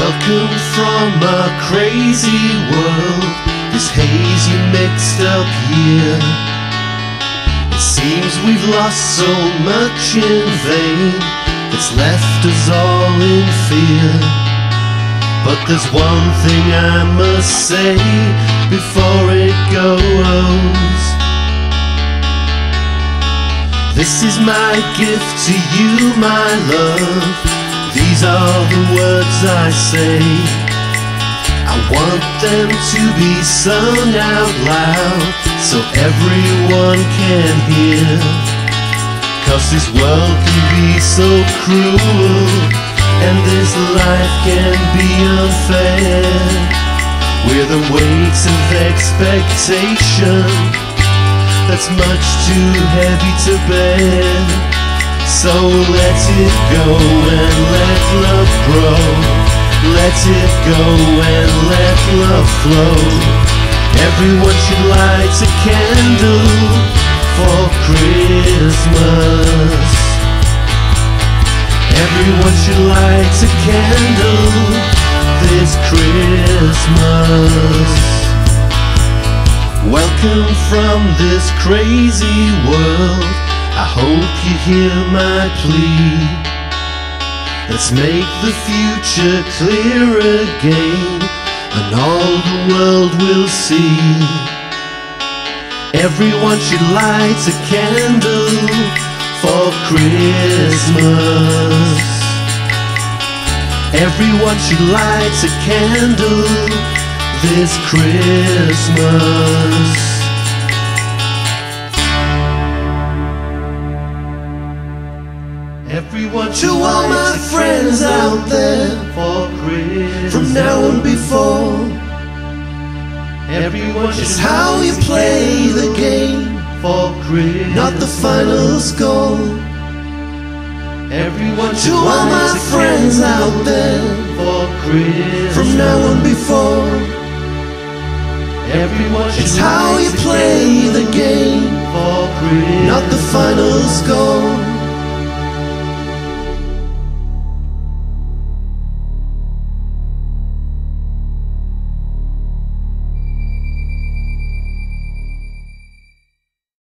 Welcome from our crazy world, this haze you mixed up here. It seems we've lost so much in vain, it's left us all in fear. But there's one thing I must say before it goes. This is my gift to you, my love. These are the words I say. I want them to be sung out loud so everyone can hear. 'Cause this world can be so cruel, and this life can be unfair, with a weight of expectation that's much too heavy to bear. So let it go and let love grow. Let it go and let love flow. Everyone should light a candle for Christmas. Everyone should light a candle this Christmas. Welcome from this crazy world, I hope you hear my plea. Let's make the future clear again, and all the world will see. Everyone should light a candle for Christmas. Everyone should light a candle this Christmas. Everyone to all my friends out there for Christmas. From now on before, everyone is how you play the game for Christmas, not the final score. Everyone to all my friends out there for Christmas. From now on before, everyone is how you play the game for Christmas, not the final score.